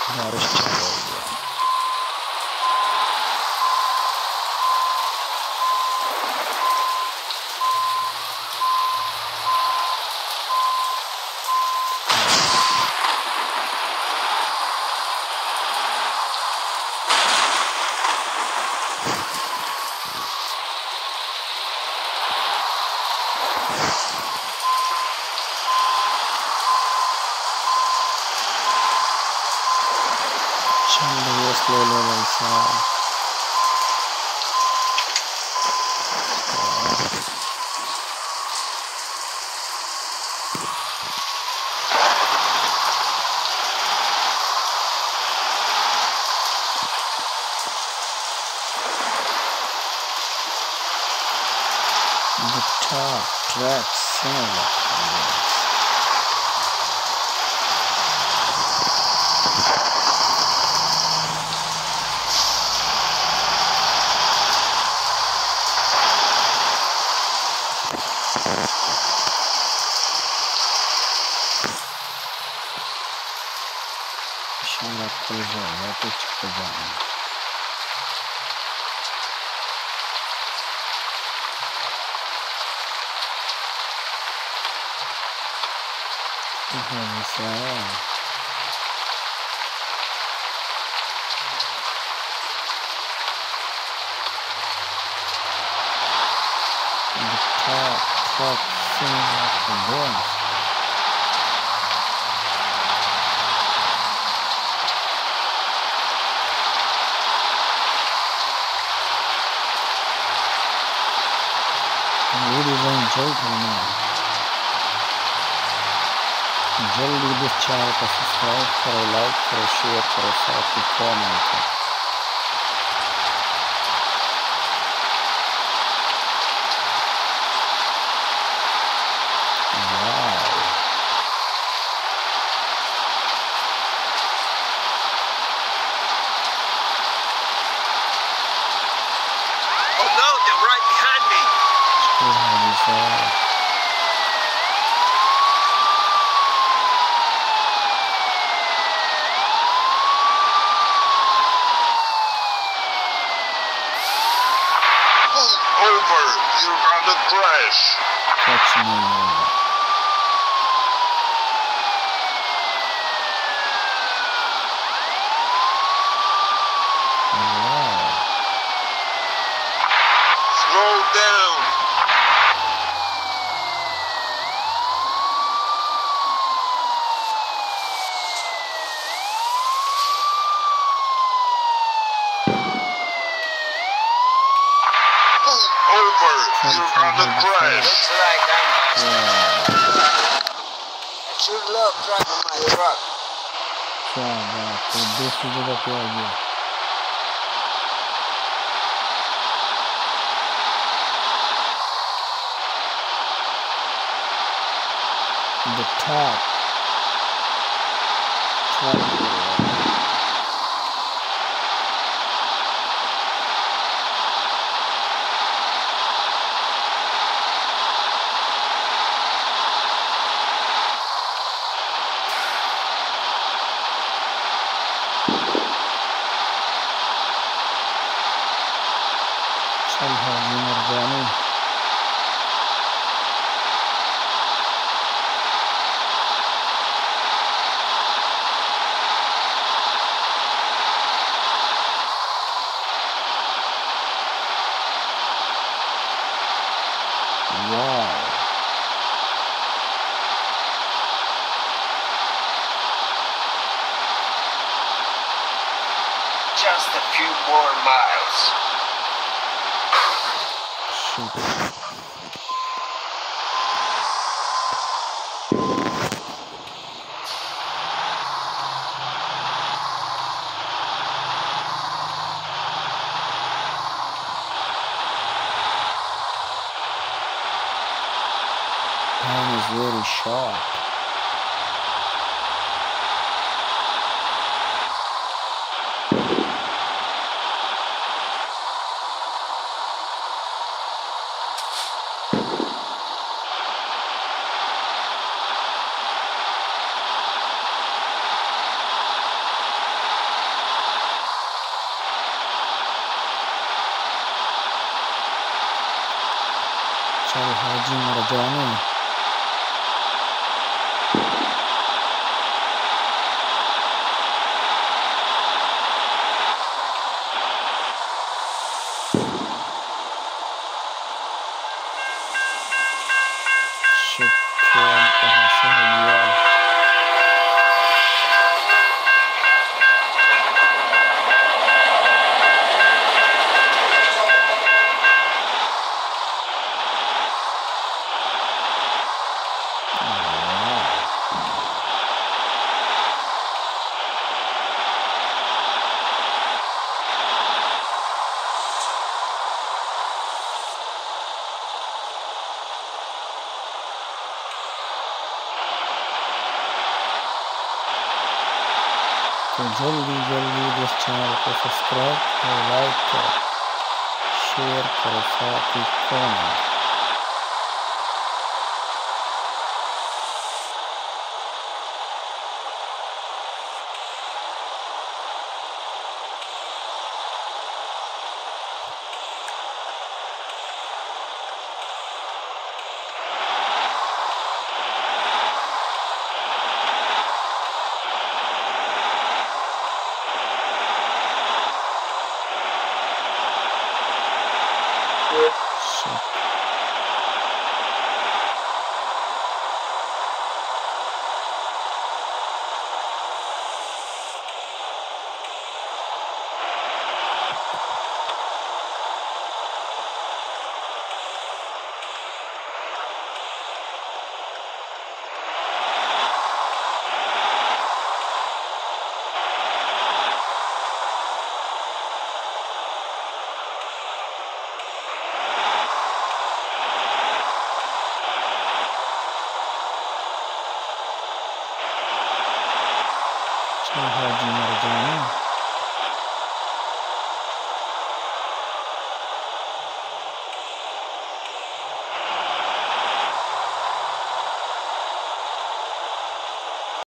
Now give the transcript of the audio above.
बारिश चालू हो गया। चलिए स्लो लेवल सा the top track similar. Inşallah koyacağım, yapıp çıkacağım. Mesela the top truck singing like the boys. Really don't joke now. जल्दी इस चैनल को सब्सक्राइब करो, लाइक करो, शेयर करो, साथ ही कमेंट करो। Oh no, they're right behind me. Over, you're gonna crash. Catch me over. Wow. Slow down. Over, you're gonna crash. Looks like I should love driving my truck. क्या बात है, दूसरी जगह पे आ गया। The top चल हाजी मर जाने। Wow. Just a few more miles. Time is very short. हाजी मर्जानी। शुक्रिया कहाँ से है गया। तो जल्दी जल्दी इस चैनल को सब्सक्राइब करो, लाइक करो, शेयर करो, साथ ही कमेंट। हाजी